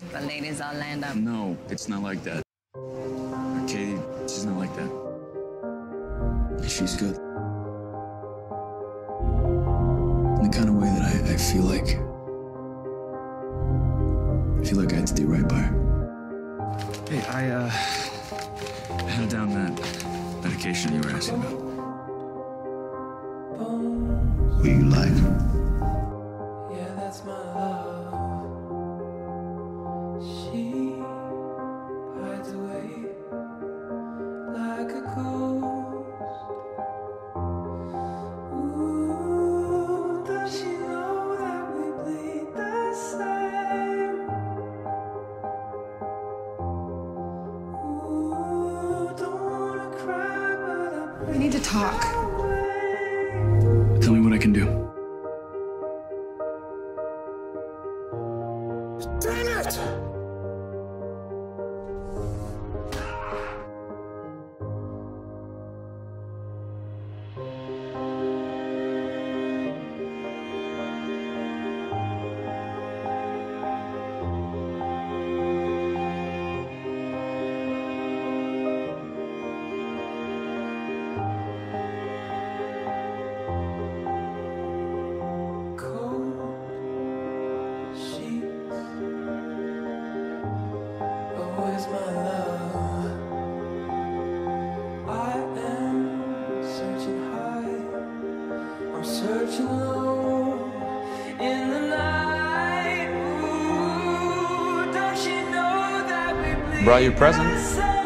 The ladies all land up. No, it's not like that. Katie, she's not like that. She's good. In the kind of way that I feel like I had to do right by her. Hey, I had down that medication you were asking about. Who you like? Yeah, that's my love. She hides away like a ghost. Ooh, does she know that we bleed the same? Ooh, don't wanna cry, but We need to talk. Tell me what I can do. Damn it! Where's my love? I am searching high, I'm searching low in the night. Ooh, don't you know that we bleed Brought you a present. the same?